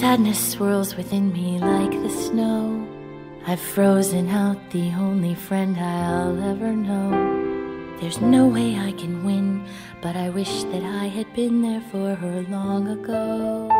Sadness swirls within me like the snow. I've frozen out the only friend I'll ever know. There's no way I can win, but I wish that I had been there for her long ago.